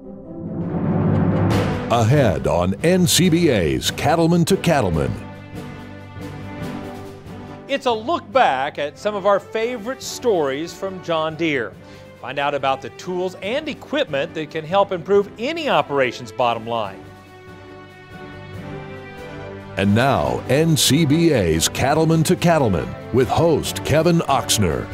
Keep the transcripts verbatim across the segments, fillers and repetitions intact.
Ahead on N C B A's Cattlemen to Cattlemen. It's a look back at some of our favorite stories from John Deere. Find out about the tools and equipment that can help improve any operation's bottom line. And now, N C B A's Cattlemen to Cattlemen with host Kevin Oxner.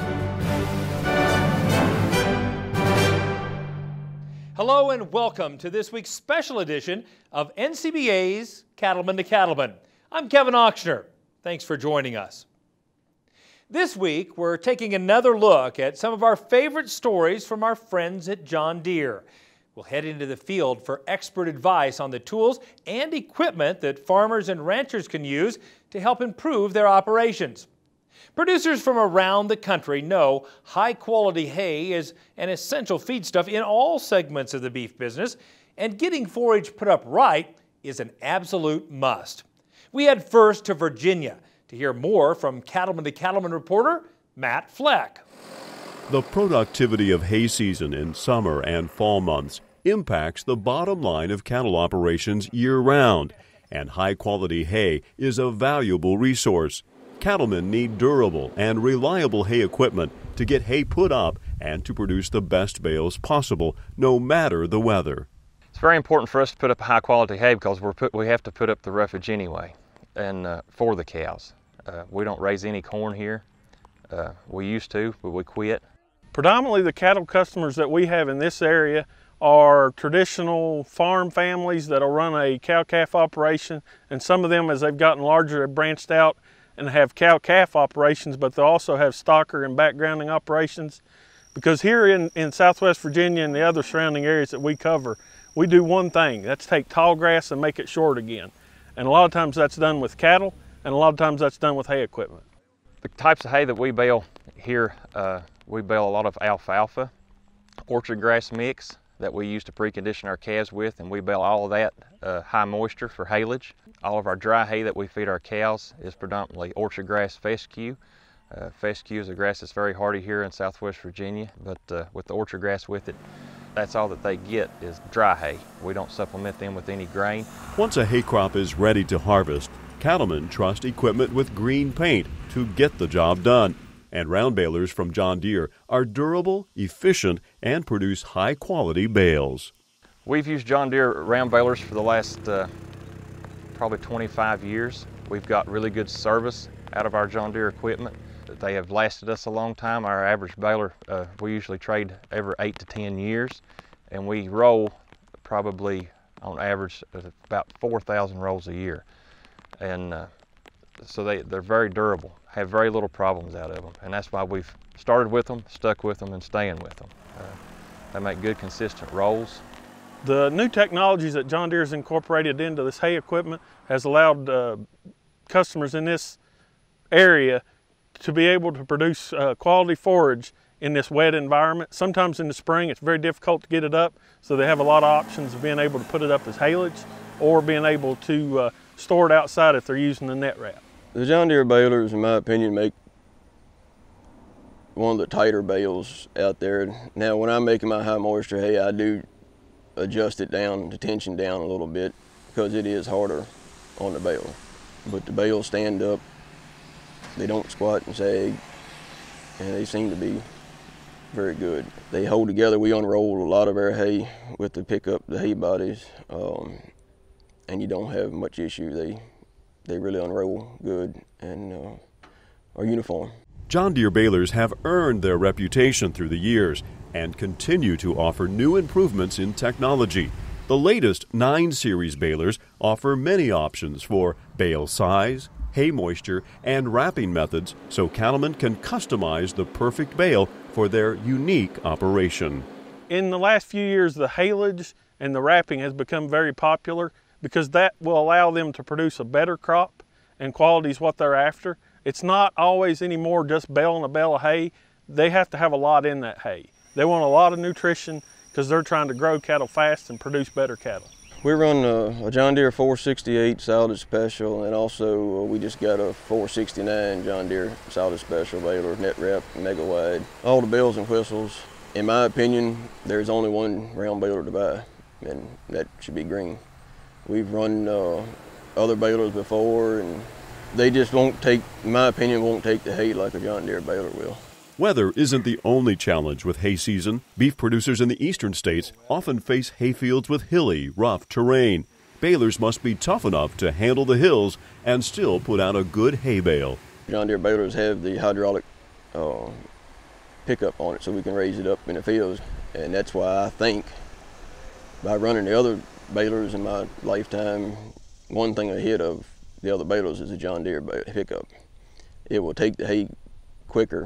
Hello and welcome to this week's special edition of N C B A's Cattlemen to Cattlemen. I'm Kevin Oxner. Thanks for joining us. This week, we're taking another look at some of our favorite stories from our friends at John Deere. We'll head into the field for expert advice on the tools and equipment that farmers and ranchers can use to help improve their operations. Producers from around the country know high-quality hay is an essential feedstuff in all segments of the beef business, and getting forage put up right is an absolute must. We head first to Virginia to hear more from Cattlemen to Cattlemen reporter Matt Fleck. The productivity of hay season in summer and fall months impacts the bottom line of cattle operations year-round, and high-quality hay is a valuable resource. Cattlemen need durable and reliable hay equipment to get hay put up and to produce the best bales possible, no matter the weather. It's very important for us to put up high-quality hay because we're put, we have to put up the roughage anyway, and uh, for the cows. Uh, we don't raise any corn here. Uh, we used to, but we quit. Predominantly the cattle customers that we have in this area are traditional farm families that'll run a cow-calf operation, and some of them, as they've gotten larger, have branched out and have cow-calf operations, but they also have stocker and backgrounding operations. Because here in, in Southwest Virginia and the other surrounding areas that we cover, we do one thing, that's take tall grass and make it short again. And a lot of times that's done with cattle, and a lot of times that's done with hay equipment. The types of hay that we bale here, uh, we bale a lot of alfalfa, orchard grass mix that we use to precondition our calves with, and we bale all of that uh, high moisture for haylage. All of our dry hay that we feed our cows is predominantly orchard grass fescue. Uh, fescue is a grass that's very hardy here in Southwest Virginia, but uh, with the orchard grass with it, that's all that they get is dry hay. We don't supplement them with any grain. Once a hay crop is ready to harvest, cattlemen trust equipment with green paint to get the job done. And round balers from John Deere are durable, efficient, and produce high-quality bales. We've used John Deere round balers for the last uh, probably twenty-five years. We've got really good service out of our John Deere equipment. They have lasted us a long time. Our average baler, uh, we usually trade every eight to ten years, and we roll probably on average about four thousand rolls a year. And uh, so they, they're very durable, have very little problems out of them, and that's why we've started with them, stuck with them, and staying with them. Uh, they make good, consistent rolls. The new technologies that John Deere has incorporated into this hay equipment has allowed uh, customers in this area to be able to produce uh, quality forage in this wet environment. Sometimes in the spring it's very difficult to get it up, so they have a lot of options of being able to put it up as haylage or being able to uh, store it outside if they're using the net wrap. The John Deere balers, in my opinion, make one of the tighter bales out there. Now, when I'm making my high moisture hay, I do adjust it down, the tension down a little bit, because it is harder on the bale. But the bales stand up, they don't squat and sag, and they seem to be very good. They hold together. We unroll a lot of our hay with to pick up the hay bodies, um, and you don't have much issue. They They really unroll good and uh, are uniform. John Deere balers have earned their reputation through the years and continue to offer new improvements in technology. The latest nine series balers offer many options for bale size, hay moisture, and wrapping methods so cattlemen can customize the perfect bale for their unique operation. In the last few years, the haylage and the wrapping has become very popular, because that will allow them to produce a better crop, and quality is what they're after. It's not always anymore just baling a bale of hay. They have to have a lot in that hay. They want a lot of nutrition because they're trying to grow cattle fast and produce better cattle. We run a, a John Deere four sixty-eight Solid Special, and also uh, we just got a four sixty-nine John Deere Solid Special baler, net wrap, mega wide. All the bells and whistles. In my opinion, there's only one round baler to buy. and that should be green. We've run uh, other balers before, and they just won't take, in my opinion, won't take the hay like a John Deere baler will. Weather isn't the only challenge with hay season. Beef producers in the eastern states often face hayfields with hilly, rough terrain. Balers must be tough enough to handle the hills and still put out a good hay bale. John Deere balers have the hydraulic uh, pickup on it so we can raise it up in the fields, and that's why I think by running the other balers in my lifetime, one thing ahead of the other balers is a John Deere pickup. It will take the hay quicker,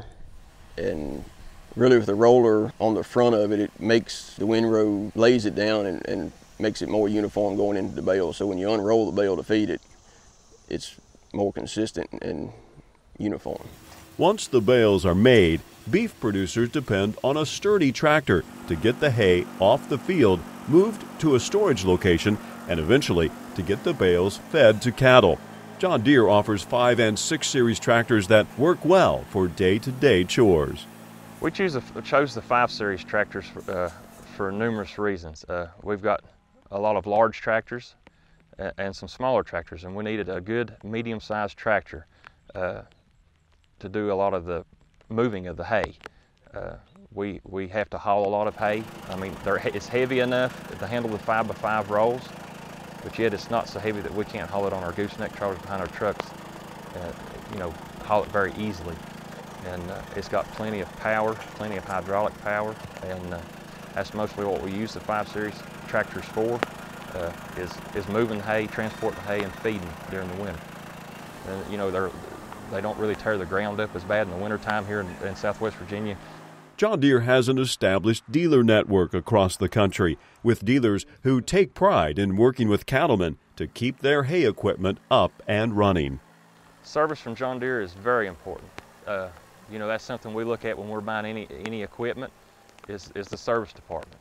and really with the roller on the front of it, it makes the windrow, lays it down and, and makes it more uniform going into the bale. So when you unroll the bale to feed it, it's more consistent and uniform. Once the bales are made, beef producers depend on a sturdy tractor to get the hay off the field, moved to a storage location, and eventually to get the bales fed to cattle. John Deere offers five and six series tractors that work well for day-to-day chores. We choose a, chose the five series tractors for, uh, for numerous reasons. Uh, we've got a lot of large tractors and, and some smaller tractors, and we needed a good medium-sized tractor uh, to do a lot of the moving of the hay. Uh, we, we have to haul a lot of hay. I mean, it's heavy enough to handle the five by five rolls, but yet it's not so heavy that we can't haul it on our gooseneck trailers behind our trucks, uh, you know, haul it very easily. And uh, it's got plenty of power, plenty of hydraulic power, and uh, that's mostly what we use the five series tractors for, uh, is, is moving hay, transporting hay, and feeding during the winter. And, you know, they're, they don't really tear the ground up as bad in the wintertime here in, in Southwest Virginia. John Deere has an established dealer network across the country, with dealers who take pride in working with cattlemen to keep their hay equipment up and running. Service from John Deere is very important. Uh, you know, that's something we look at when we're buying any, any equipment, is, is the service department.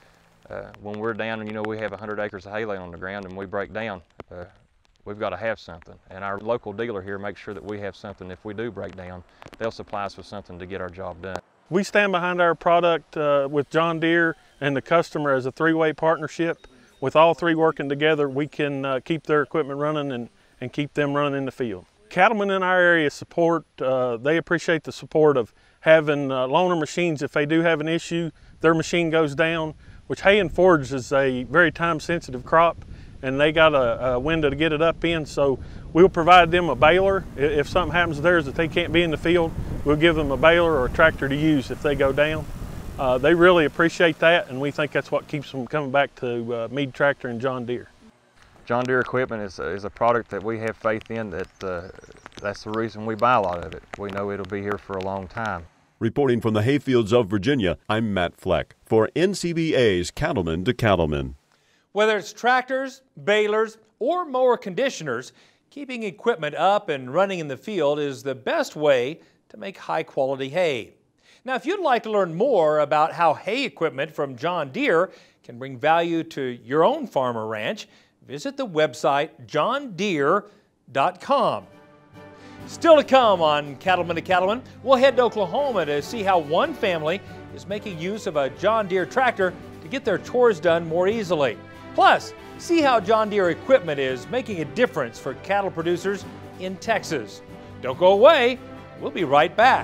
Uh, when we're down and, you know, we have one hundred acres of hay laying on the ground and we break down, uh, we've got to have something. And our local dealer here makes sure that we have something. If we do break down, they'll supply us with something to get our job done. We stand behind our product uh, with John Deere and the customer as a three-way partnership. With all three working together, we can uh, keep their equipment running and, and keep them running in the field. Cattlemen in our area support, uh, they appreciate the support of having uh, loaner machines. If they do have an issue, their machine goes down, which hay and forage is a very time-sensitive crop, and they got a, a window to get it up in, so we'll provide them a baler. If something happens to theirs that they can't be in the field, we'll give them a baler or a tractor to use if they go down. Uh, they really appreciate that, and we think that's what keeps them coming back to uh, Meade Tractor and John Deere. John Deere equipment is, is a product that we have faith in. That uh, that's the reason we buy a lot of it. We know it'll be here for a long time. Reporting from the hayfields of Virginia, I'm Matt Fleck for N C B A's Cattlemen to Cattlemen. Whether it's tractors, balers, or mower conditioners, keeping equipment up and running in the field is the best way to make high-quality hay. Now, if you'd like to learn more about how hay equipment from John Deere can bring value to your own farm or ranch, visit the website john deere dot com. Still to come on Cattlemen to Cattlemen, we'll head to Oklahoma to see how one family is making use of a John Deere tractor to get their chores done more easily. Plus, see how John Deere equipment is making a difference for cattle producers in Texas. Don't go away. We'll be right back.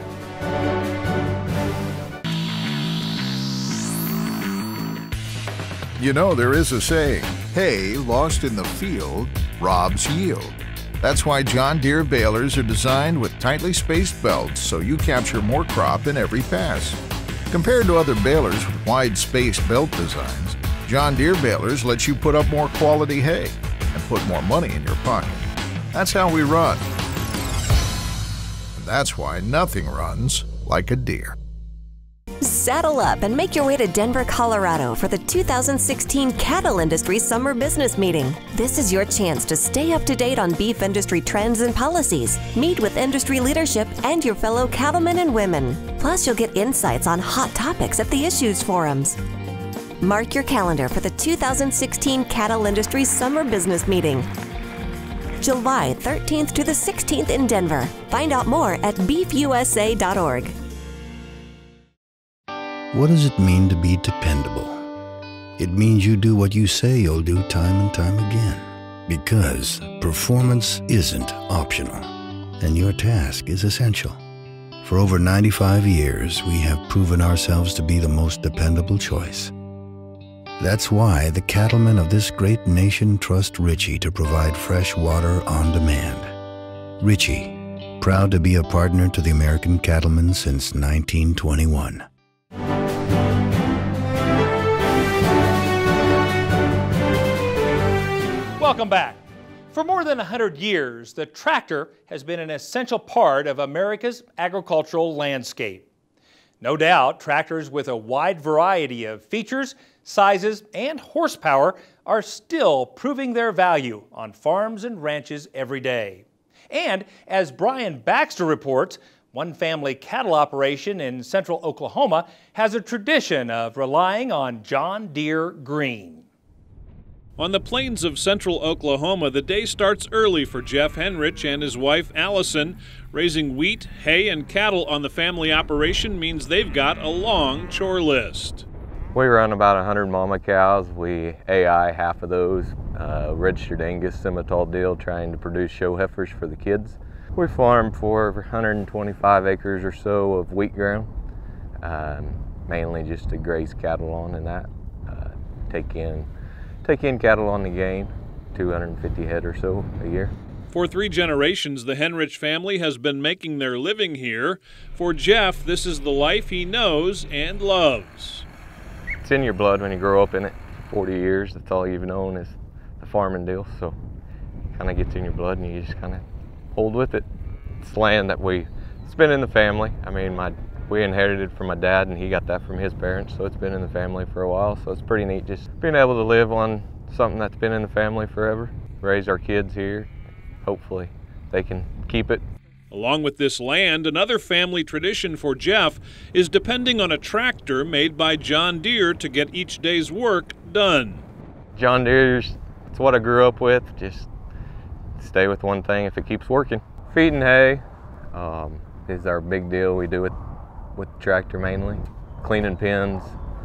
You know, there is a saying, hay lost in the field robs yield. That's why John Deere balers are designed with tightly spaced belts so you capture more crop in every pass. Compared to other balers with wide-spaced belt designs, John Deere balers let you put up more quality hay and put more money in your pocket. That's how we run. And that's why nothing runs like a Deere. Saddle up and make your way to Denver, Colorado for the two thousand sixteen Cattle Industry Summer Business Meeting. This is your chance to stay up to date on beef industry trends and policies, meet with industry leadership and your fellow cattlemen and women. Plus, you'll get insights on hot topics at the issues forums. Mark your calendar for the two thousand sixteen Cattle Industry Summer Business Meeting, July thirteenth to the sixteenth in Denver. Find out more at beef u s a dot org. What does it mean to be dependable? It means you do what you say you'll do time and time again. Because performance isn't optional, and your task is essential. For over ninety-five years, we have proven ourselves to be the most dependable choice. That's why the cattlemen of this great nation trust Ritchie to provide fresh water on demand. Ritchie, proud to be a partner to the American Cattlemen since nineteen twenty-one. Welcome back. For more than one hundred years, the tractor has been an essential part of America's agricultural landscape. No doubt, tractors with a wide variety of features, sizes, and horsepower are still proving their value on farms and ranches every day. And as Brian Baxter reports, one family cattle operation in central Oklahoma has a tradition of relying on John Deere Green. On the plains of central Oklahoma, the day starts early for Jeff Henrich and his wife Allison. Raising wheat, hay, and cattle on the family operation means they've got a long chore list. We run about one hundred mama cows. We A I half of those, uh, registered Angus Simmental deal, trying to produce show heifers for the kids. We farm for one hundred twenty-five acres or so of wheat ground, um, mainly just to graze cattle on and that. Uh, take in Take in cattle on the gain, two hundred fifty head or so a year. For three generations, the Henrich family has been making their living here. For Jeff, this is the life he knows and loves. It's in your blood when you grow up in it. forty years, that's all you've known is the farming deal, so it kind of gets in your blood and you just kind of hold with it. It's land that we, it's been in the family. I mean, my we inherited from my dad and he got that from his parents, so it's been in the family for a while, so it's pretty neat just being able to live on something that's been in the family forever, raise our kids here, hopefully they can keep it. Along with this land, another family tradition for Jeff is depending on a tractor made by John Deere to get each day's work done. John Deere's, it's what I grew up with, just stay with one thing if it keeps working. Feeding hay um, is our big deal. We do it with the tractor mainly. Cleaning pens,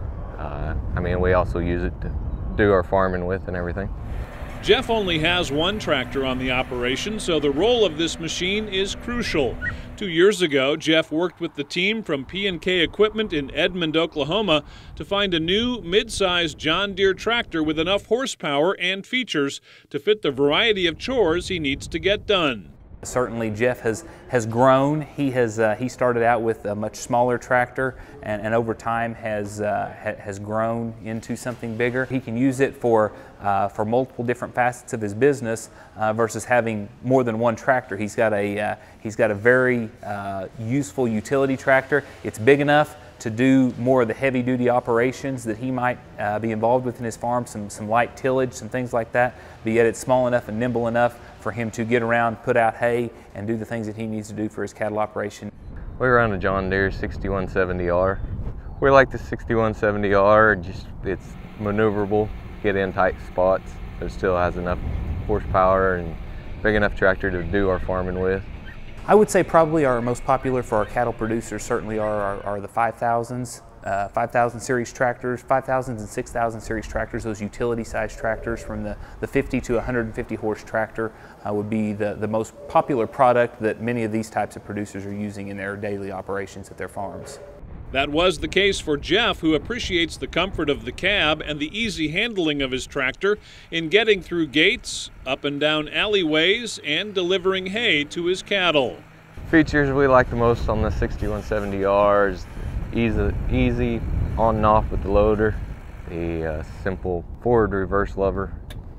uh, I mean we also use it to do our farming with and everything. Jeff only has one tractor on the operation, so the role of this machine is crucial. Two years ago, Jeff worked with the team from P and K Equipment in Edmond, Oklahoma to find a new mid-sized John Deere tractor with enough horsepower and features to fit the variety of chores he needs to get done. Certainly Jeff has, has grown. He has uh, he started out with a much smaller tractor and, and over time has, uh, ha, has grown into something bigger. He can use it for, uh, for multiple different facets of his business uh, versus having more than one tractor. He's got a, uh, he's got a very uh, useful utility tractor. It's big enough to do more of the heavy duty operations that he might uh, be involved with in his farm, some, some light tillage, some things like that, but yet it's small enough and nimble enough for him to get around, put out hay, and do the things that he needs to do for his cattle operation. We run a John Deere sixty-one seventy R. We like the sixty-one seventy R, just it's maneuverable, get in tight spots, but it still has enough horsepower and big enough tractor to do our farming with. I would say probably our most popular for our cattle producers certainly are, are, are the five thousands, uh, five thousand series tractors, five thousands and six thousand series tractors, those utility size tractors from the, the fifty to one hundred fifty horse tractor uh, would be the, the most popular product that many of these types of producers are using in their daily operations at their farms. That was the case for Jeff, who appreciates the comfort of the cab and the easy handling of his tractor in getting through gates, up and down alleyways, and delivering hay to his cattle. Features we like the most on the sixty-one seventy R is easy, easy on and off with the loader, the uh, simple forward reverse lever,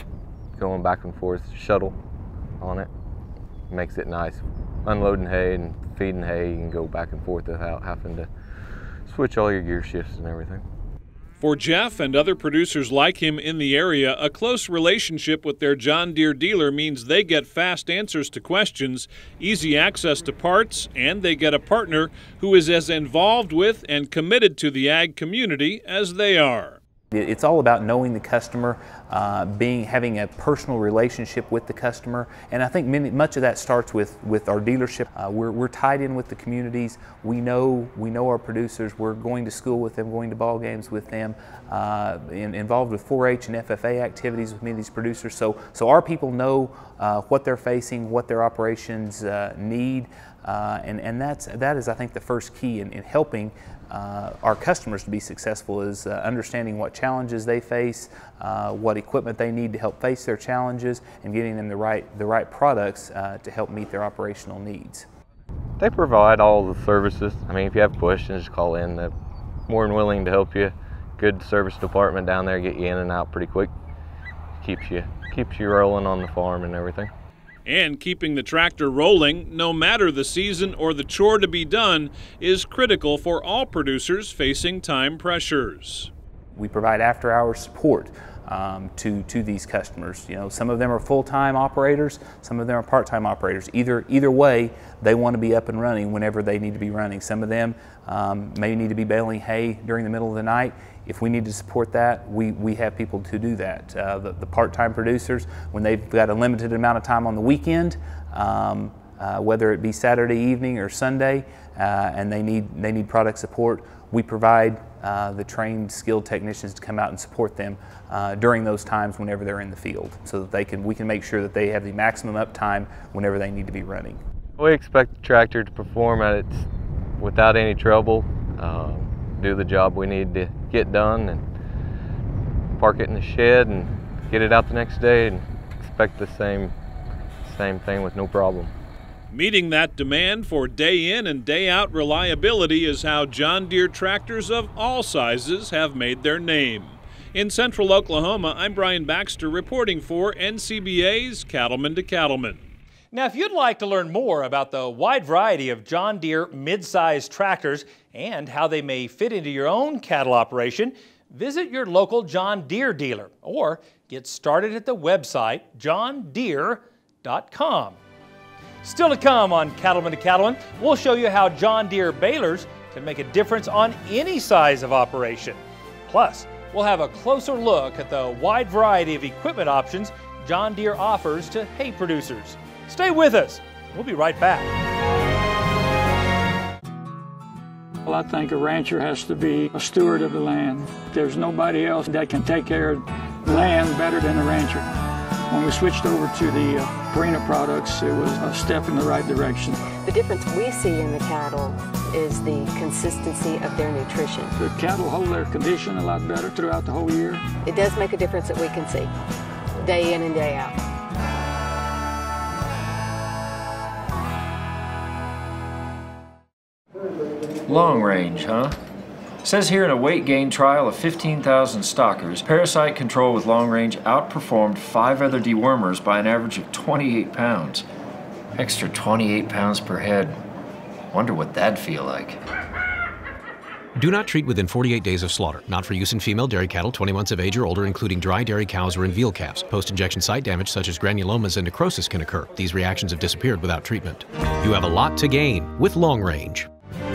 going back and forth shuttle on it, makes it nice. Unloading hay and feeding hay, you can go back and forth without having to switch all your gear shifts and everything. For Jeff and other producers like him in the area, a close relationship with their John Deere dealer means they get fast answers to questions, easy access to parts, and they get a partner who is as involved with and committed to the ag community as they are. It's all about knowing the customer, uh, being having a personal relationship with the customer, and I think many, much of that starts with with our dealership. Uh, we're we're tied in with the communities. We know we know our producers. We're going to school with them, going to ball games with them, uh, in, involved with four H and F F A activities with many of these producers. So so our people know uh, what they're facing, what their operations uh, need, uh, and and that's that is I think the first key in, in helping Uh, our customers to be successful, is uh, understanding what challenges they face, uh, what equipment they need to help face their challenges, and getting them the right the right products uh, to help meet their operational needs. They provide all the services. I mean, if you have questions, just call in. They're more than willing to help you. Good service department down there, get you in and out pretty quick. Keeps you keeps you rolling on the farm and everything. And keeping the tractor rolling, no matter the season or the chore to be done, is critical for all producers facing time pressures. We provide after-hours support um, to to these customers. You know, some of them are full-time operators, some of them are part-time operators. Either either way, they want to be up and running whenever they need to be running. Some of them um, may need to be baling hay during the middle of the night. If we need to support that, we, we have people to do that. Uh, the the part-time producers, when they've got a limited amount of time on the weekend, um, uh, whether it be Saturday evening or Sunday, uh, and they need they need product support, we provide uh, the trained, skilled technicians to come out and support them uh, during those times whenever they're in the field, so that they can we can make sure that they have the maximum uptime whenever they need to be running. We expect the tractor to perform at its without any trouble. Uh, do the job we need to get done, and park it in the shed and get it out the next day, and expect the same same thing with no problem. Meeting that demand for day in and day out reliability is how John Deere tractors of all sizes have made their name. In central Oklahoma, I'm Brian Baxter reporting for N C B A's Cattlemen to Cattlemen. Now, if you'd like to learn more about the wide variety of John Deere mid-size tractors and how they may fit into your own cattle operation, visit your local John Deere dealer or get started at the website john deere dot com. Still to come on Cattlemen to Cattlemen, we'll show you how John Deere balers can make a difference on any size of operation. Plus, we'll have a closer look at the wide variety of equipment options John Deere offers to hay producers. Stay with us. We'll be right back. Well, I think a rancher has to be a steward of the land. There's nobody else that can take care of the land better than a rancher. When we switched over to the uh, Purina products, it was a step in the right direction. The difference we see in the cattle is the consistency of their nutrition. The cattle hold their condition a lot better throughout the whole year. It does make a difference that we can see, day in and day out. Long range, huh? Says here in a weight gain trial of fifteen thousand stockers, parasite control with long range outperformed five other dewormers by an average of twenty-eight pounds. Extra twenty-eight pounds per head. Wonder what that'd feel like. Do not treat within forty-eight days of slaughter. Not for use in female dairy cattle twenty months of age or older, including dry dairy cows or in veal calves. Post-injection site damage such as granulomas and necrosis can occur. These reactions have disappeared without treatment. You have a lot to gain with long range.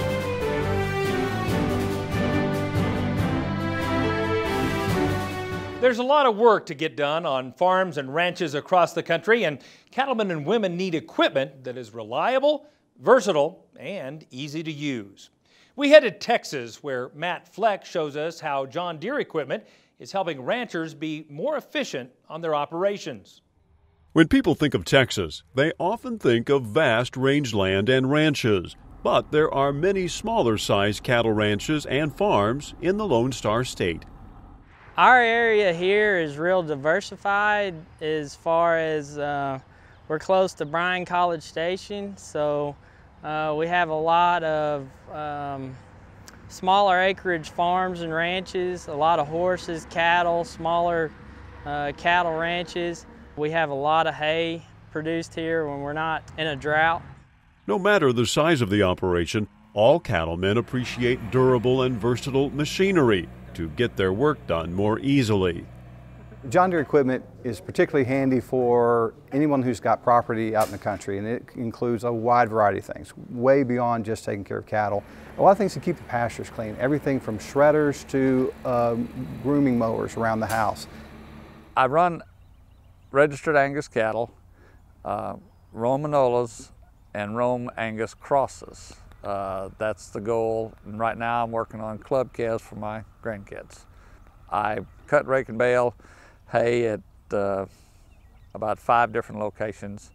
There's a lot of work to get done on farms and ranches across the country, and cattlemen and women need equipment that is reliable, versatile, and easy to use. We head to Texas, where Matt Fleck shows us how John Deere equipment is helping ranchers be more efficient on their operations. When people think of Texas, they often think of vast rangeland and ranches. But there are many smaller-sized cattle ranches and farms in the Lone Star State. Our area here is real diversified as far as uh, we're close to Bryan College Station, so uh, we have a lot of um, smaller acreage farms and ranches, a lot of horses, cattle, smaller uh, cattle ranches. We have a lot of hay produced here when we're not in a drought. No matter the size of the operation, all cattlemen appreciate durable and versatile machinery to get their work done more easily. John Deere equipment is particularly handy for anyone who's got property out in the country, and it includes a wide variety of things, way beyond just taking care of cattle. A lot of things to keep the pastures clean, everything from shredders to um, grooming mowers around the house. I run registered Angus cattle, uh, Romanolas and Rome Angus crosses. Uh, that's the goal, and right now I'm working on club calves for my grandkids. I cut, rake, and bale hay at uh, about five different locations,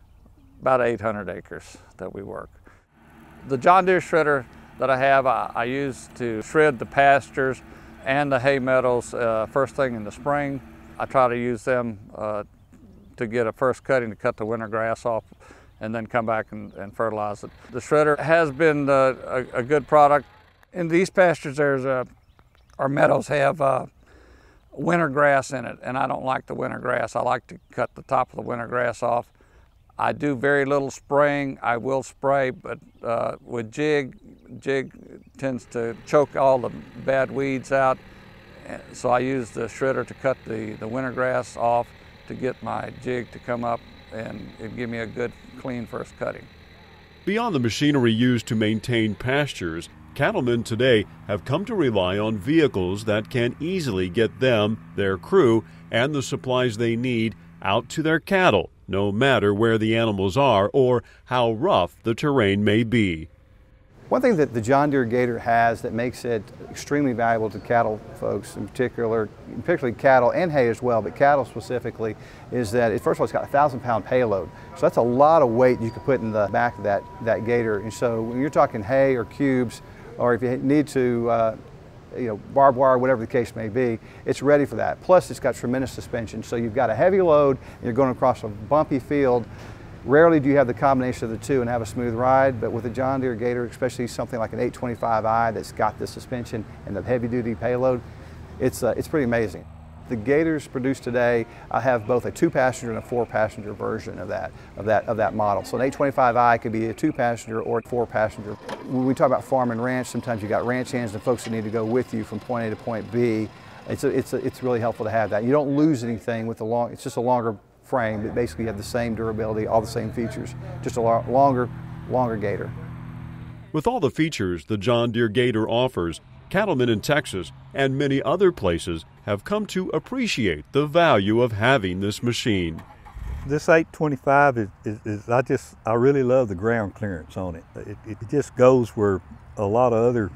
about eight hundred acres that we work. The John Deere shredder that I have, I, I use to shred the pastures and the hay meadows uh, first thing in the spring. I try to use them uh, to get a first cutting to cut the winter grass off and then come back and, and fertilize it. The shredder has been uh, a, a good product. In these pastures, there's a, our meadows have uh, winter grass in it, and I don't like the winter grass. I like to cut the top of the winter grass off. I do very little spraying. I will spray, but uh, with jig, jig tends to choke all the bad weeds out. So I use the shredder to cut the, the winter grass off to get my jig to come up and, and give me a good, clean first cutting. Beyond the machinery used to maintain pastures, cattlemen today have come to rely on vehicles that can easily get them, their crew, and the supplies they need out to their cattle, no matter where the animals are or how rough the terrain may be. One thing that the John Deere Gator has that makes it extremely valuable to cattle folks in particular, particularly cattle and hay as well, but cattle specifically, is that it, first of all, it's got a thousand pound payload. So that's a lot of weight you could put in the back of that, that Gator. And so when you're talking hay or cubes, or if you need to, uh, you know, barbed wire, whatever the case may be, it's ready for that. Plus it's got tremendous suspension. So you've got a heavy load, and you're going across a bumpy field. Rarely do you have the combination of the two and have a smooth ride, but with a John Deere Gator, especially something like an eight twenty-five i that's got the suspension and the heavy-duty payload, it's, uh, it's pretty amazing. The Gators produced today uh, have both a two-passenger and a four-passenger version of that, of, that, of that model. So an eight twenty-five i could be a two-passenger or a four-passenger. When we talk about farm and ranch, sometimes you got ranch hands and folks that need to go with you from point A to point B. It's, a, it's, a, it's really helpful to have that. You don't lose anything with the long, it's just a longer frame, but basically you have the same durability, all the same features, just a lo longer, longer Gator. With all the features the John Deere Gator offers, cattlemen in Texas and many other places have come to appreciate the value of having this machine. This eight twenty-five is, is, is I just, I really love the ground clearance on it. It, it just goes where a lot of other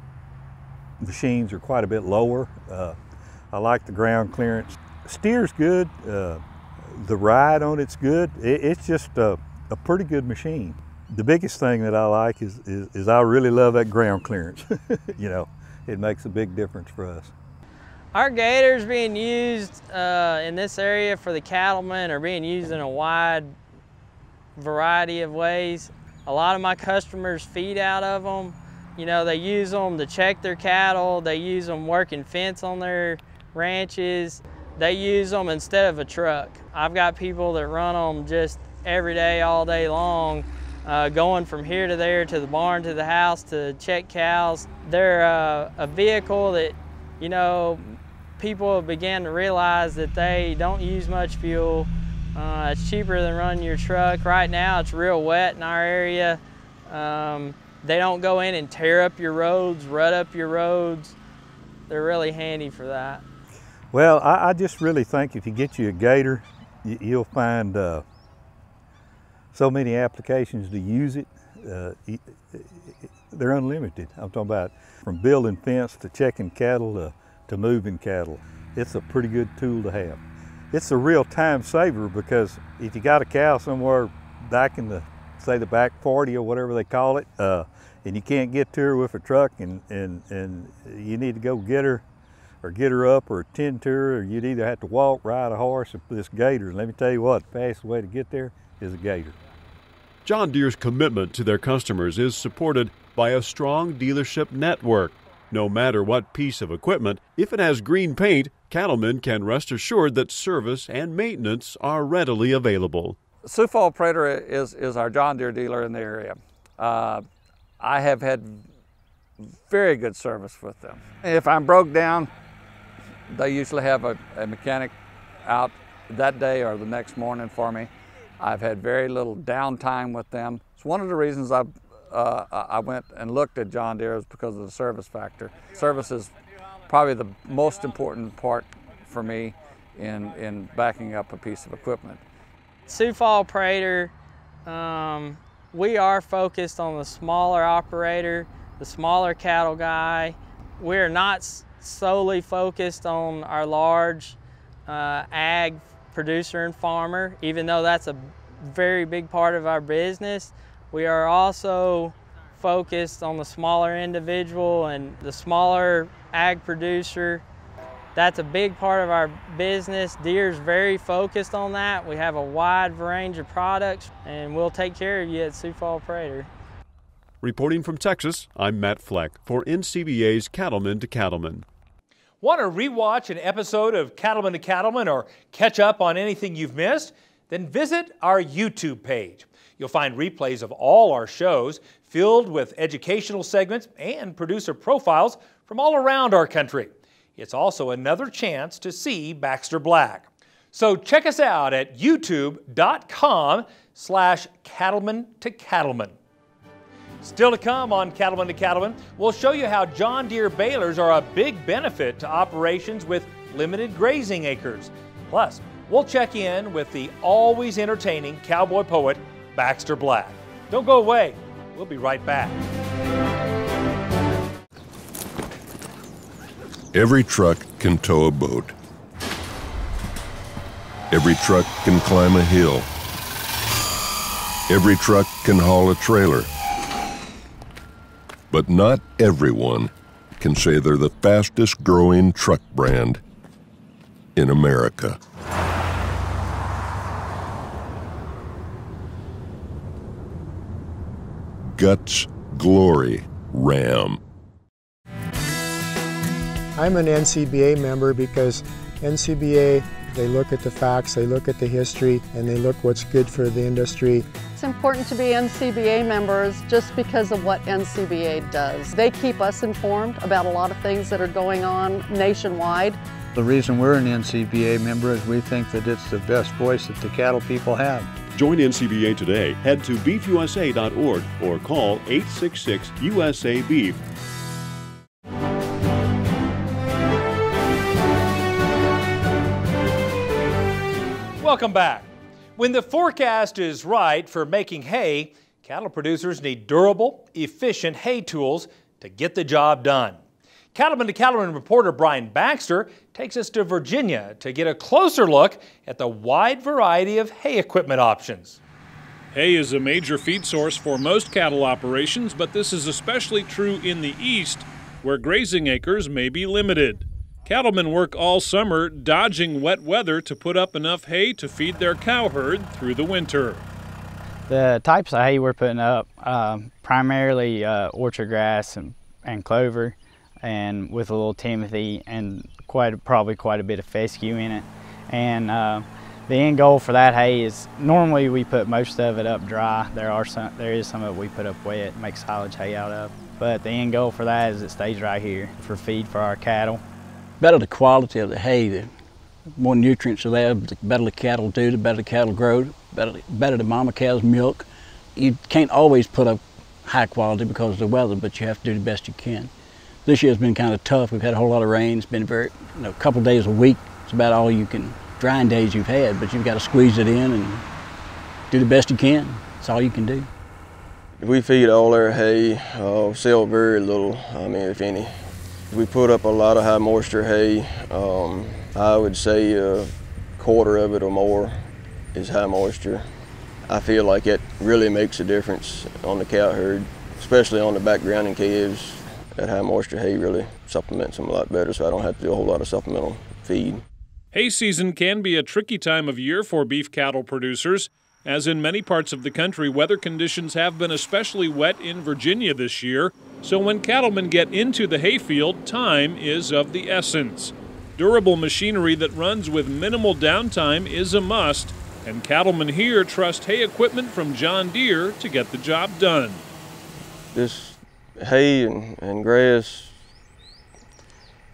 machines are quite a bit lower. Uh, I like the ground clearance. Steer's good. Uh, The ride on it's good. It, it's just a, a pretty good machine. The biggest thing that I like is, is, is I really love that ground clearance. You know, it makes a big difference for us. Our Gators being used uh, in this area for the cattlemen are being used in a wide variety of ways. A lot of my customers feed out of them. You know, they use them to check their cattle. They use them working fence on their ranches. They use them instead of a truck. I've got people that run them just every day, all day long, uh, going from here to there, to the barn, to the house, to check cows. They're uh, a vehicle that, you know, people have began to realize that they don't use much fuel. Uh, it's cheaper than running your truck. Right now, it's real wet in our area. Um, they don't go in and tear up your roads, rut up your roads. They're really handy for that. Well, I, I just really think if you get you a Gator, you, you'll find uh, so many applications to use it. Uh, they're unlimited. I'm talking about from building fence to checking cattle to, to moving cattle. It's a pretty good tool to have. It's a real time saver because if you got a cow somewhere back in the, say the back forty or whatever they call it, uh, and you can't get to her with a truck and, and, and you need to go get her, or get her up or tend to her, or you'd either have to walk, ride a horse, or this Gator. And let me tell you what, the fastest way to get there is a Gator. John Deere's commitment to their customers is supported by a strong dealership network. No matter what piece of equipment, if it has green paint, cattlemen can rest assured that service and maintenance are readily available. Sioux Falls Prater is, is our John Deere dealer in the area. Uh, I have had very good service with them. If I'm broke down, they usually have a, a mechanic out that day or the next morning for me. I've had very little downtime with them. It's one of the reasons I've, uh, I went and looked at John Deere is because of the service factor. Service is probably the most important part for me in, in backing up a piece of equipment. Sioux Falls Prater, um, we are focused on the smaller operator, the smaller cattle guy. We're not solely focused on our large uh, ag producer and farmer, even though that's a very big part of our business. We are also focused on the smaller individual and the smaller ag producer. That's a big part of our business. Deere's very focused on that. We have a wide range of products, and we'll take care of you at Sioux Falls Prater. Reporting from Texas, I'm Matt Fleck for N C B A's Cattlemen to Cattlemen. Want to rewatch an episode of Cattlemen to Cattlemen or catch up on anything you've missed? Then visit our YouTube page. You'll find replays of all our shows filled with educational segments and producer profiles from all around our country. It's also another chance to see Baxter Black. So check us out at youtube.com slash cattlemen to cattlemen. Still to come on Cattlemen to Cattlemen, we'll show you how John Deere balers are a big benefit to operations with limited grazing acres. Plus, we'll check in with the always entertaining cowboy poet, Baxter Black. Don't go away. We'll be right back. Every truck can tow a boat. Every truck can climb a hill. Every truck can haul a trailer. But not everyone can say they're the fastest growing truck brand in America. Guts, glory, Ram. I'm an N C B A member because N C B A, they look at the facts, they look at the history, and they look what's good for the industry. It's important to be N C B A members just because of what N C B A does. They keep us informed about a lot of things that are going on nationwide. The reason we're an N C B A member is we think that it's the best voice that the cattle people have. Join N C B A today. Head to beef U S A dot org or call eight six six U S A Beef. Welcome back. When the forecast is right for making hay, cattle producers need durable, efficient hay tools to get the job done. Cattlemen to Cattlemen reporter Brian Baxter takes us to Virginia to get a closer look at the wide variety of hay equipment options. Hay is a major feed source for most cattle operations, but this is especially true in the east, where grazing acres may be limited. Cattlemen work all summer dodging wet weather to put up enough hay to feed their cow herd through the winter. The types of hay we're putting up, uh, primarily uh, orchard grass and, and clover, and with a little timothy and quite probably quite a bit of fescue in it. And uh, the end goal for that hay is normally we put most of it up dry. There are some, there is some of it we put up wet, make silage hay out of. But the end goal for that is it stays right here for feed for our cattle. Better the quality of the hay, the more nutrients are there, the better the cattle do, the better the cattle grow, the better, better the mama cow's milk. You can't always put up high quality because of the weather, but you have to do the best you can. This year's been kind of tough. We've had a whole lot of rain. It's been very, you know, a couple days a week. It's about all you can, drying days you've had, but you've got to squeeze it in and do the best you can. That's all you can do. We feed all our hay, uh, sell very little, I mean, if any. We put up a lot of high moisture hay. Um, I would say a quarter of it or more is high moisture. I feel like it really makes a difference on the cow herd, especially on the backgrounding calves. That high moisture hay really supplements them a lot better, so I don't have to do a whole lot of supplemental feed. Hay season can be a tricky time of year for beef cattle producers. As in many parts of the country, weather conditions have been especially wet in Virginia this year, so when cattlemen get into the hayfield, time is of the essence. Durable machinery that runs with minimal downtime is a must, and cattlemen here trust hay equipment from John Deere to get the job done. This hay and, and grass,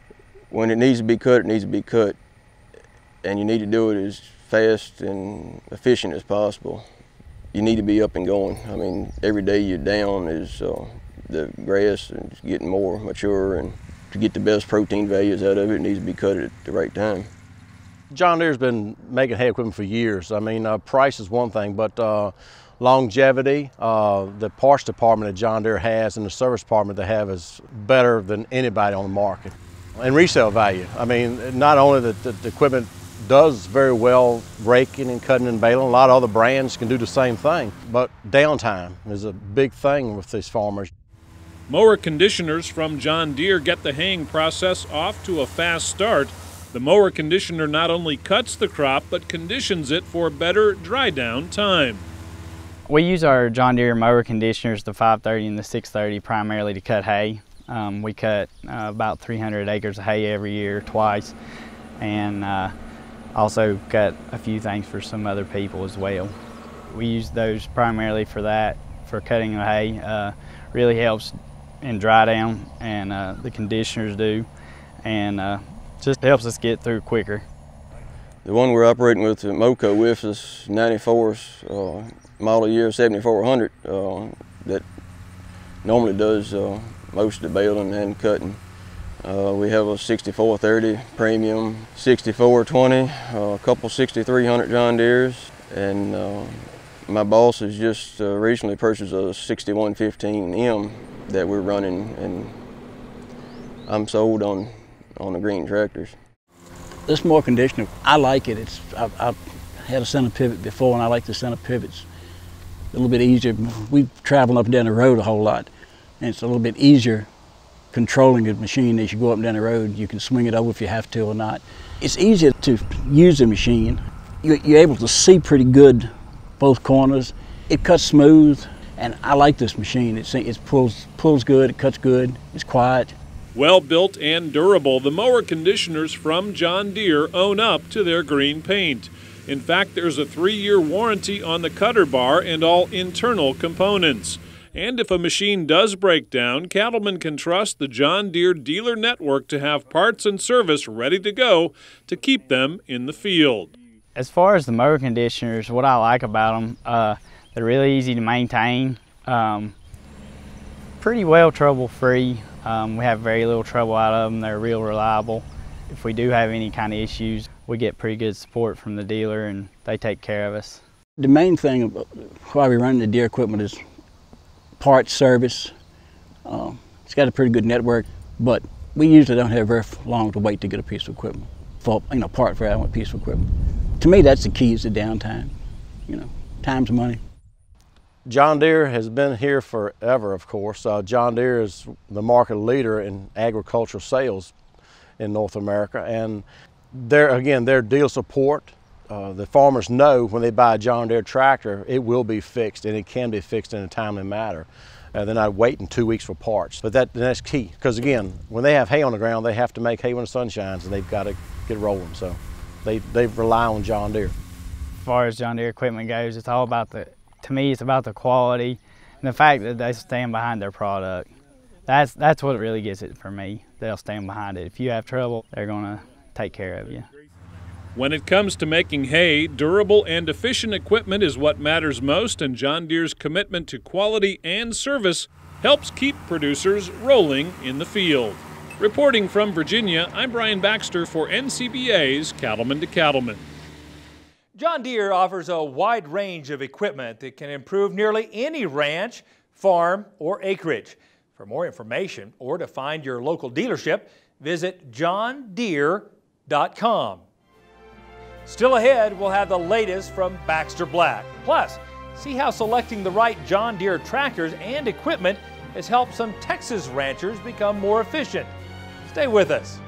when it needs to be cut, it needs to be cut. And you need to do it as fast and efficient as possible. You need to be up and going. I mean, every day you're down is uh, the grass is getting more mature, and to get the best protein values out of it, it needs to be cut at the right time. John Deere's been making hay equipment for years. I mean, uh, price is one thing, but uh, longevity, uh, the parts department that John Deere has and the service department they have is better than anybody on the market. And resale value. I mean, not only that the, the equipment does very well raking and cutting and baling, a lot of other brands can do the same thing, but downtime is a big thing with these farmers. Mower conditioners from John Deere get the haying process off to a fast start. The mower conditioner not only cuts the crop, but conditions it for better dry down time. We use our John Deere mower conditioners, the five thirty and the six thirty, primarily to cut hay. Um, we cut uh, about three hundred acres of hay every year, twice, and uh, also cut a few things for some other people as well. We use those primarily for that, for cutting the hay. Uh, really helps in dry down, and uh, the conditioners do, and uh, just helps us get through quicker. The one we're operating with at Moco with is ninety-four's uh, model year seventy-four hundred uh, that normally does uh, most of the baling and cutting. Uh, we have a sixty-four thirty premium, sixty-four twenty, uh, a couple sixty-three hundred John Deeres, and uh, my boss has just uh, recently purchased a sixty-one fifteen M that we're running, and I'm sold on on the green tractors. This mower conditioner, I like it. It's I've, I've had a center pivot before, and I like the center pivots. A little bit easier. We travel up and down the road a whole lot, and it's a little bit easier controlling the machine as you go up and down the road. You can swing it over if you have to or not. It's easier to use the machine. You're, you're able to see pretty good both corners. It cuts smooth, and I like this machine. It's, it pulls, pulls good, it cuts good, it's quiet. Well built and durable, the mower conditioners from John Deere own up to their green paint. In fact, there's a three-year warranty on the cutter bar and all internal components. And if a machine does break down, Cattlemen can trust the John Deere dealer network to have parts and service ready to go to keep them in the field. As far as the mower conditioners, what I like about them, uh, they're really easy to maintain, um, pretty well trouble-free. Um, we have very little trouble out of them. They're real reliable. If we do have any kind of issues, we get pretty good support from the dealer, and they take care of us. The main thing about why we run the Deere equipment is parts service. Uh, it's got a pretty good network, but we usually don't have very long to wait to get a piece of equipment, for, you know, part for a piece of equipment. To me, that's the key, is the downtime. You know, time's money. John Deere has been here forever, of course. Uh, John Deere is the market leader in agricultural sales in North America, and their, again, their deal support, uh, the farmers know when they buy a John Deere tractor, it will be fixed, and it can be fixed in a timely manner. Uh, they're not waiting two weeks for parts, but that, that's key, because again, when they have hay on the ground, they have to make hay when the sun shines, and they've got to get rolling, so they, they rely on John Deere. As far as John Deere equipment goes, it's all about the, to me, it's about the quality and the fact that they stand behind their product. That's, that's what really gets it for me. They'll stand behind it. If you have trouble, they're gonna take care of you. When it comes to making hay, durable and efficient equipment is what matters most, and John Deere's commitment to quality and service helps keep producers rolling in the field. Reporting from Virginia, I'm Brian Baxter for N C B A's Cattlemen to Cattlemen. John Deere offers a wide range of equipment that can improve nearly any ranch, farm, or acreage. For more information or to find your local dealership, visit john deere dot com. Still ahead, we'll have the latest from Baxter Black. Plus, see how selecting the right John Deere tractors and equipment has helped some Texas ranchers become more efficient. Stay with us.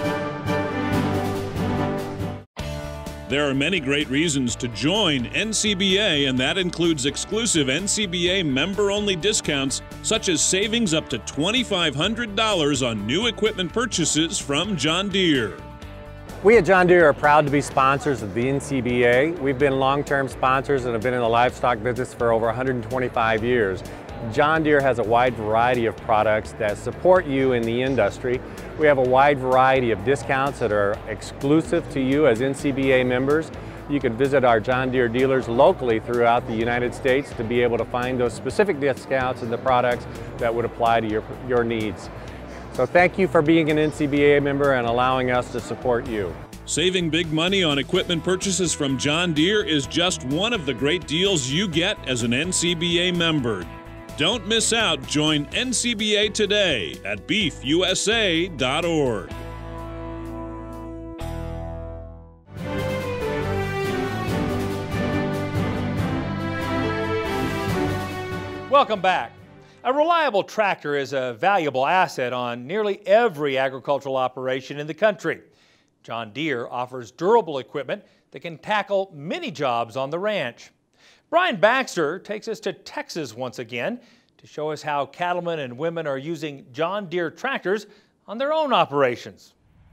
There are many great reasons to join N C B A, and that includes exclusive N C B A member-only discounts, such as savings up to twenty-five hundred dollars on new equipment purchases from John Deere. We at John Deere are proud to be sponsors of the N C B A. We've been long-term sponsors and have been in the livestock business for over one hundred twenty-five years. John Deere has a wide variety of products that support you in the industry. We have a wide variety of discounts that are exclusive to you as N C B A members. You can visit our John Deere dealers locally throughout the United States to be able to find those specific discounts and the products that would apply to your, your needs. So thank you for being an N C B A member and allowing us to support you. Saving big money on equipment purchases from John Deere is just one of the great deals you get as an N C B A member. Don't miss out. Join N C B A today at beef U S A dot org. Welcome back. A reliable tractor is a valuable asset on nearly every agricultural operation in the country. John Deere offers durable equipment that can tackle many jobs on the ranch. Brian Baxter takes us to Texas once again to show us how cattlemen and women are using John Deere tractors on their own operations.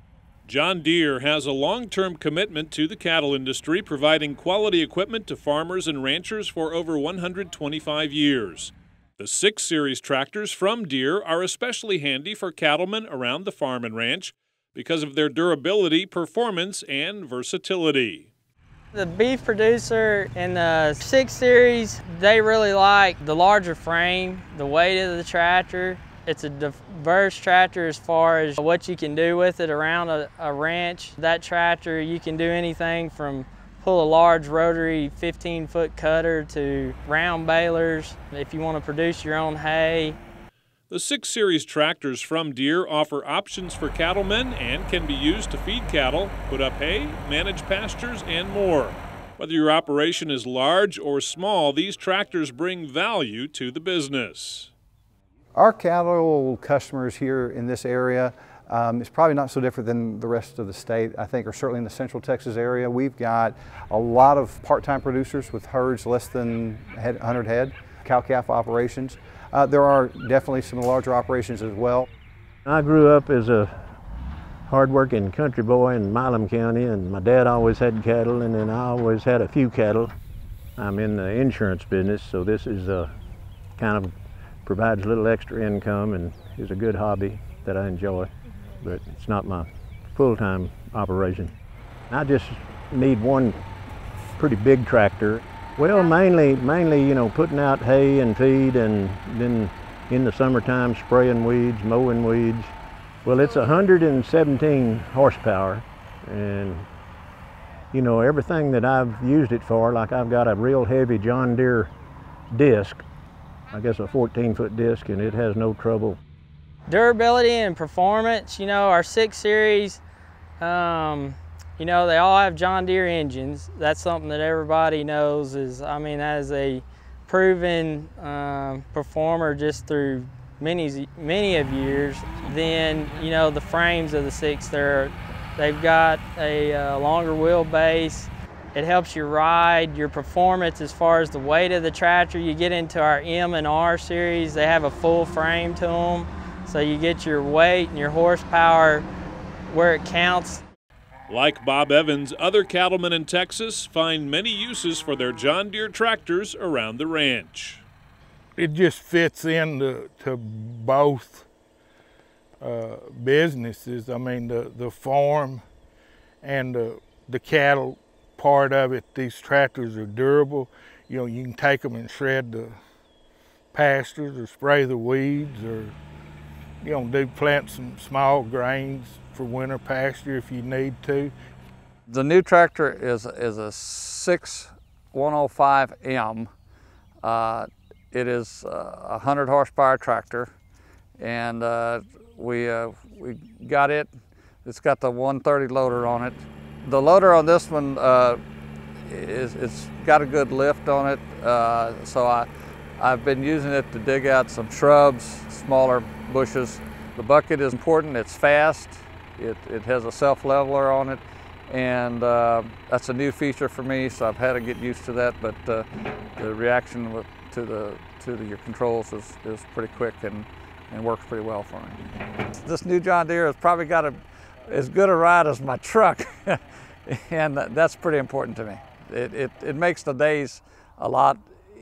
John Deere has a long-term commitment to the cattle industry, providing quality equipment to farmers and ranchers for over one hundred twenty-five years. The six series tractors from Deere are especially handy for cattlemen around the farm and ranch because of their durability, performance, and versatility. The beef producer in the six series, they really like the larger frame, the weight of the tractor. It's a diverse tractor as far as what you can do with it around a, a ranch. That tractor, you can do anything from pull a large rotary fifteen foot cutter to round balers if you want to produce your own hay. The six series tractors from Deere offer options for cattlemen and can be used to feed cattle, put up hay, manage pastures, and more. Whether your operation is large or small, these tractors bring value to the business. Our cattle customers here in this area um, is probably not so different than the rest of the state, I think, or certainly in the central Texas area. We've got a lot of part-time producers with herds less than one hundred head, cow-calf operations. Uh, there are definitely some larger operations as well. I grew up as a hard-working country boy in Milam County, and my dad always had cattle, and then I always had a few cattle. I'm in the insurance business, so this is a kind of provides a little extra income and is a good hobby that I enjoy, but it's not my full-time operation. I just need one pretty big tractor. Well, mainly, mainly, you know, putting out hay and feed, and then in the summertime spraying weeds, mowing weeds. Well, it's one hundred seventeen horsepower, and you know, everything that I've used it for, like I've got a real heavy John Deere disc, I guess a fourteen foot disc, and it has no trouble. Durability and performance, you know, our six series, um, you know, they all have John Deere engines. That's something that everybody knows is, I mean, that is a proven um, performer just through many, many of years. Then, you know, the frames of the six, they're, they've got a uh, longer wheelbase. It helps you ride, your performance as far as the weight of the tractor. You get into our M and R series, they have a full frame to them. So you get your weight and your horsepower where it counts. Like Bob Evans, other cattlemen in Texas find many uses for their John Deere tractors around the ranch. It just fits into to both uh, businesses. I mean, the, the farm and the, the cattle part of it. These tractors are durable. You know, you can take them and shred the pastures or spray the weeds, or you know, do plant some small grains for winter pasture if you need to. The new tractor is, is a six one oh five M. Uh, it is a one hundred horsepower tractor, and uh, we, uh, we got it. It's got the one thirty loader on it. The loader on this one, uh, is, it's got a good lift on it, uh, so I, I've been using it to dig out some shrubs, smaller bushes. The bucket is important, it's fast, it, it has a self-leveler on it, and uh, that's a new feature for me, so I've had to get used to that, but uh, the reaction with, to, the, to the, your controls is, is pretty quick and, and works pretty well for me. This new John Deere has probably got a, as good a ride as my truck, and that's pretty important to me. It, it, it makes the days a lot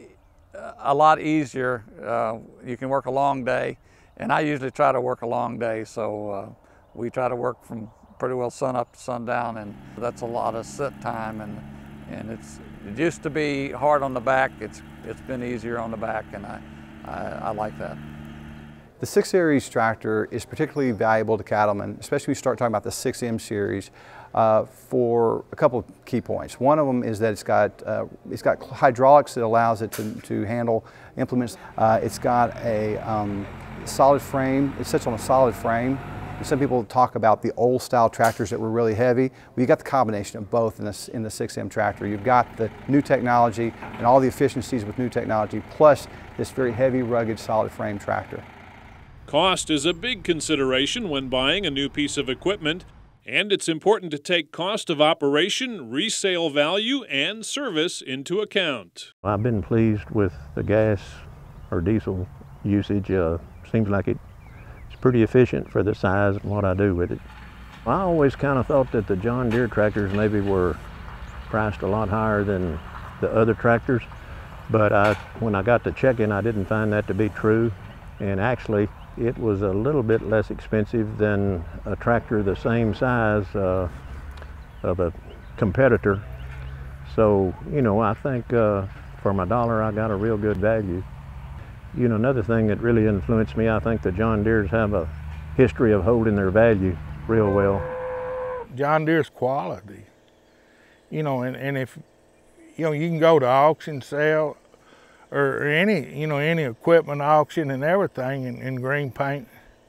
a lot easier. Uh, you can work a long day, and I usually try to work a long day, so uh, we try to work from pretty well sun up to sundown, and that's a lot of sit time, and and it's it used to be hard on the back. It's it's been easier on the back, and I I, I like that. The six series tractor is particularly valuable to cattlemen, especially when you start talking about the six M series, uh, for a couple of key points. One of them is that it's got uh, it's got hydraulics that allows it to, to handle implements. Uh, it's got a um, solid frame. It sits on a solid frame. And some people talk about the old style tractors that were really heavy. Well, you got the combination of both in the, in the six M tractor. You've got the new technology and all the efficiencies with new technology, plus this very heavy, rugged, solid frame tractor. Cost is a big consideration when buying a new piece of equipment, and it's important to take cost of operation, resale value, and service into account. I've been pleased with the gas or diesel usage. Uh, seems like it's pretty efficient for the size and what I do with it. I always kind of thought that the John Deere tractors maybe were priced a lot higher than the other tractors, but I, when I got to checking, I didn't find that to be true, and actually it was a little bit less expensive than a tractor the same size uh, of a competitor. So, you know, I think uh, for my dollar I got a real good value. You know, another thing that really influenced me, I think the John Deeres have a history of holding their value real well. John Deere's quality, you know, and, and if, you know, you can go to auction sale or any, you know, any equipment auction and everything, and, and green paint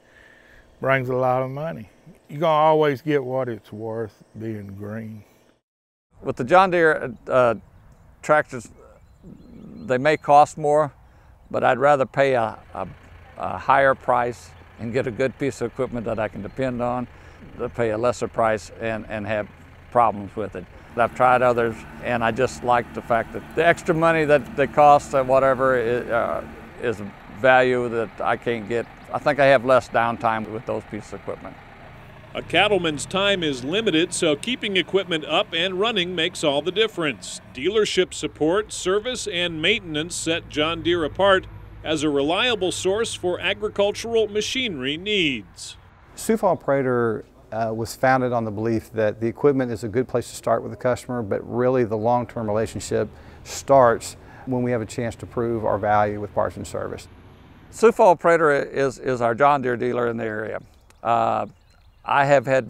brings a lot of money. You're gonna always get what it's worth being green. With the John Deere uh, tractors, they may cost more, but I'd rather pay a, a, a higher price and get a good piece of equipment that I can depend on than pay a lesser price and, and have problems with it. I've tried others, and I just like the fact that the extra money that they cost or whatever is, uh, is a value that I can't get. I think I have less downtime with those pieces of equipment. A cattleman's time is limited, so keeping equipment up and running makes all the difference. Dealership support, service, and maintenance set John Deere apart as a reliable source for agricultural machinery needs. Sioux Falls Prater uh, was founded on the belief that the equipment is a good place to start with the customer, but really the long-term relationship starts when we have a chance to prove our value with parts and service. Sioux Falls Prater is, is our John Deere dealer in the area. Uh, I have had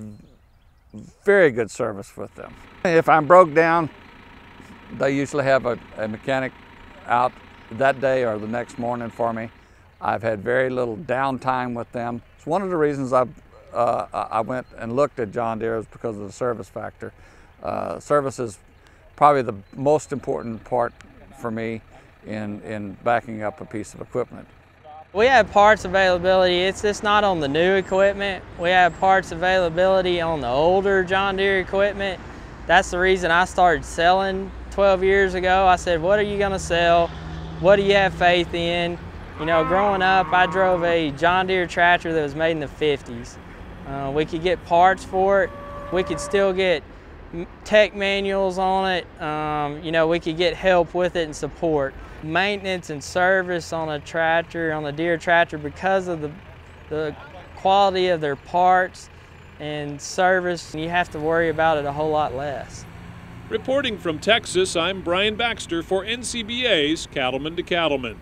very good service with them. If I'm broke down, they usually have a, a mechanic out that day or the next morning for me. I've had very little downtime with them. It's one of the reasons I've, uh, I went and looked at John Deere is because of the service factor. Uh, service is probably the most important part for me in, in backing up a piece of equipment. We have parts availability. It's just not on the new equipment. We have parts availability on the older John Deere equipment. That's the reason I started selling twelve years ago. I said, what are you gonna sell? What do you have faith in? You know, growing up, I drove a John Deere tractor that was made in the fifties. Uh, we could get parts for it. We could still get tech manuals on it. Um, you know, we could get help with it and support. Maintenance and service on a tractor, on the Deere tractor, because of the, the quality of their parts and service, you have to worry about it a whole lot less. Reporting from Texas, I'm Brian Baxter for N C B A's Cattlemen to Cattlemen.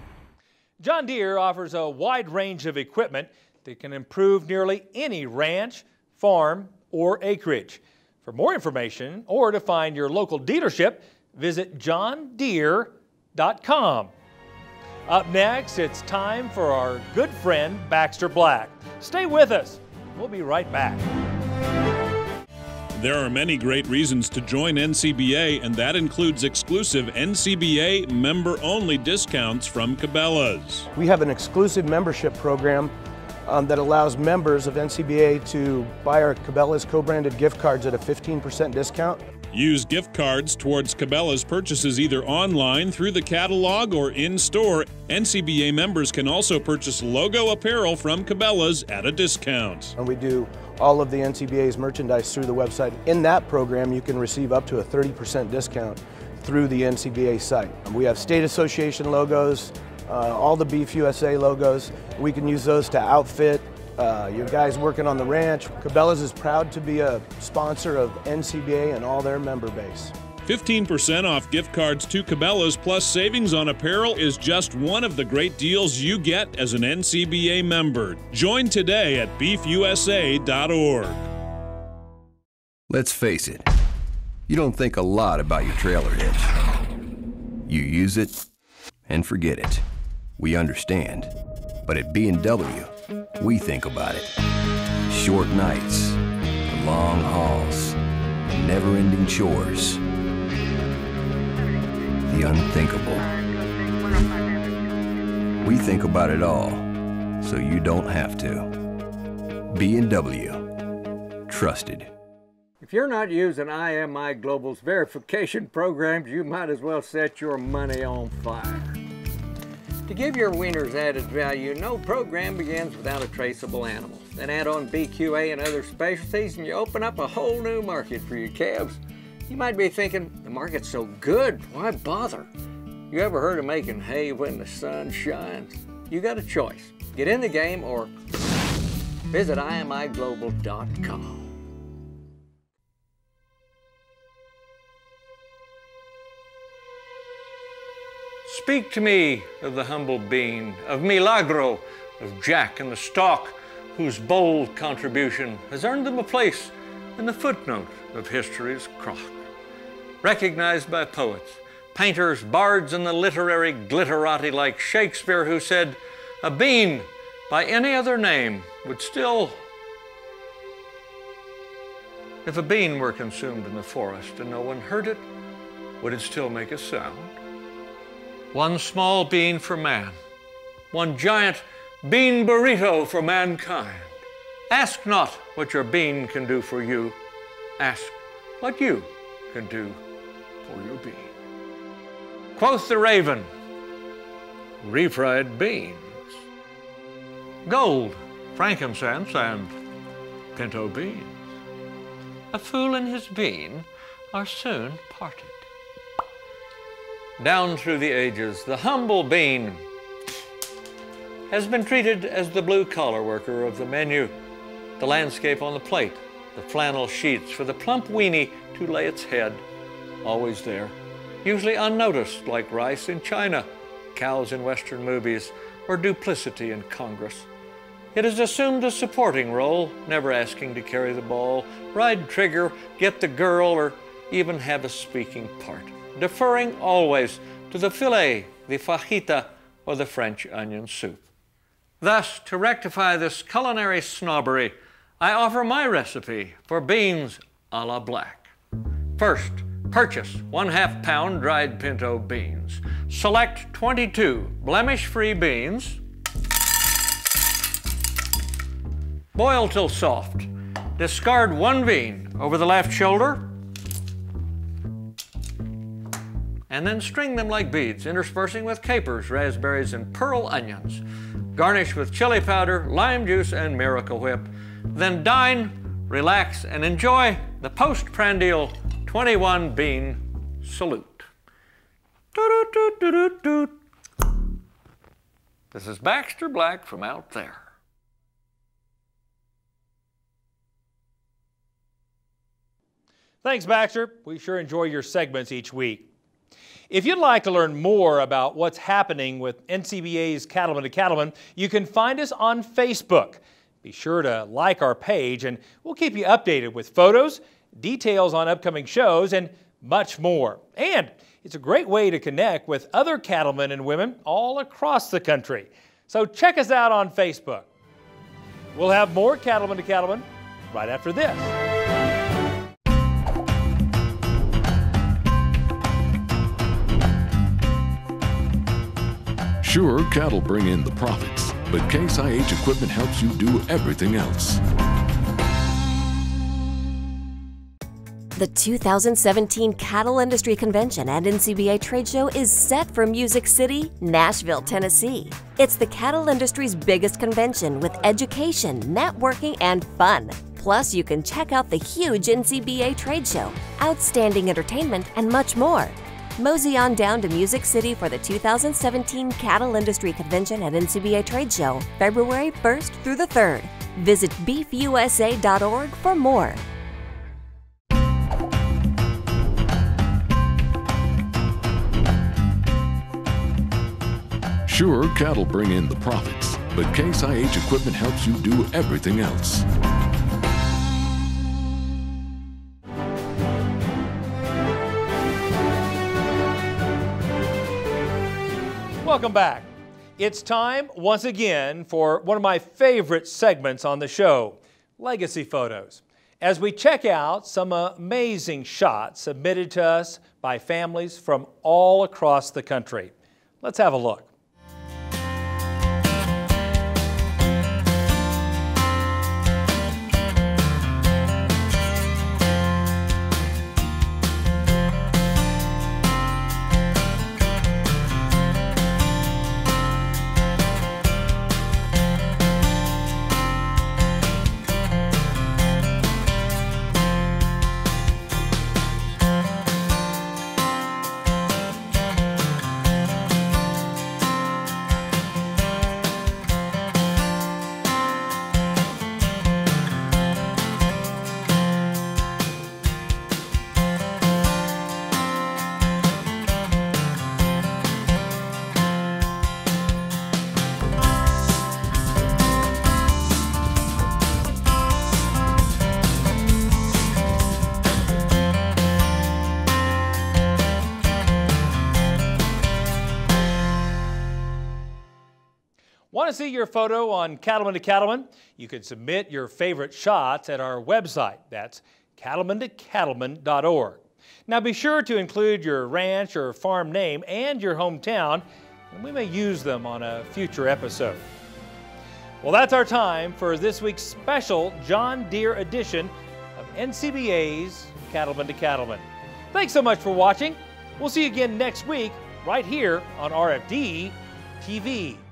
John Deere offers a wide range of equipment that can improve nearly any ranch, farm, or acreage. For more information or to find your local dealership, visit john deere dot com. Up next, it's time for our good friend Baxter Black. Stay with us. We'll be right back. There are many great reasons to join N C B A, and that includes exclusive N C B A member-only discounts from Cabela's. We have an exclusive membership program um, that allows members of N C B A to buy our Cabela's co-branded gift cards at a fifteen percent discount. Use gift cards towards Cabela's purchases either online, through the catalog, or in-store. N C B A members can also purchase logo apparel from Cabela's at a discount. And we do all of the N C B A's merchandise through the website. In that program, you can receive up to a thirty percent discount through the N C B A site. We have state association logos, uh, all the Beef U S A logos. We can use those to outfit uh, your guys working on the ranch. Cabela's is proud to be a sponsor of N C B A and all their member base. fifteen percent off gift cards to Cabela's plus savings on apparel is just one of the great deals you get as an N C B A member. Join today at beef U S A dot org. Let's face it, you don't think a lot about your trailer hitch. You use it and forget it. We understand. But at B and W, we think about it. Short nights, long hauls, never-ending chores. The unthinkable. We think about it all, so you don't have to. B and W. Trusted. If you're not using I M I Global's verification programs, you might as well set your money on fire. To give your wieners added value, no program begins without a traceable animal. Then add on B Q A and other specialties, and you open up a whole new market for your calves. You might be thinking, the market's so good, why bother? You ever heard of making hay when the sun shines? You got a choice. Get in the game or visit I M I global dot com. Speak to me of the humble bean, of Milagro, of Jack and the Stalk, whose bold contribution has earned them a place in the footnote of history's crock. Recognized by poets, painters, bards, and the literary glitterati like Shakespeare, who said, a bean by any other name would still... If a bean were consumed in the forest and no one heard it, would it still make a sound? One small bean for man, one giant bean burrito for mankind. Ask not what your bean can do for you. Ask what you can do for your bean. Quoth the raven, refried beans, gold, frankincense, and pinto beans. A fool and his bean are soon parted. Down through the ages, the humble bean has been treated as the blue-collar worker of the menu, the landscape on the plate, the flannel sheets for the plump weenie to lay its head, always there, usually unnoticed like rice in China, cows in Western movies, or duplicity in Congress. It has assumed a supporting role, never asking to carry the ball, ride trigger, get the girl, or even have a speaking part, deferring always to the filet, the fajita, or the French onion soup. Thus, to rectify this culinary snobbery, I offer my recipe for beans a la black. First, purchase one half pound dried pinto beans. Select twenty-two blemish-free beans. Boil till soft. Discard one bean over the left shoulder, and then string them like beads, interspersing with capers, raspberries, and pearl onions. Garnish with chili powder, lime juice, and Miracle Whip. Then dine, relax, and enjoy the post-prandial twenty-one bean salute. Doo-doo-doo-doo-doo-doo. This is Baxter Black from out there. Thanks, Baxter. We sure enjoy your segments each week. If you'd like to learn more about what's happening with N C B A's Cattlemen to Cattlemen, you can find us on Facebook. Be sure to like our page, and we'll keep you updated with photos, details on upcoming shows, and much more. And it's a great way to connect with other cattlemen and women all across the country. So check us out on Facebook. We'll have more Cattlemen to Cattlemen right after this. Sure, cattle bring in the profits, but Case I H equipment helps you do everything else. The two thousand seventeen Cattle Industry Convention and N C B A Trade Show is set for Music City, Nashville, Tennessee. It's the cattle industry's biggest convention with education, networking, and fun. Plus, you can check out the huge N C B A trade show, outstanding entertainment, and much more. Mosey on down to Music City for the two thousand seventeen Cattle Industry Convention at N C B A Trade Show, February first through the third. Visit beef U S A dot org for more. Sure, cattle bring in the profits, but Case I H equipment helps you do everything else. Welcome back. It's time once again for one of my favorite segments on the show, Legacy Photos, as we check out some amazing shots submitted to us by families from all across the country. Let's have a look. Want to see your photo on Cattlemen to Cattlemen? You can submit your favorite shots at our website. That's cattlemen to cattlemen dot org. Now be sure to include your ranch or farm name and your hometown, and we may use them on a future episode. Well, that's our time for this week's special John Deere edition of N C B A's Cattlemen to Cattlemen. Thanks so much for watching. We'll see you again next week right here on R F D T V.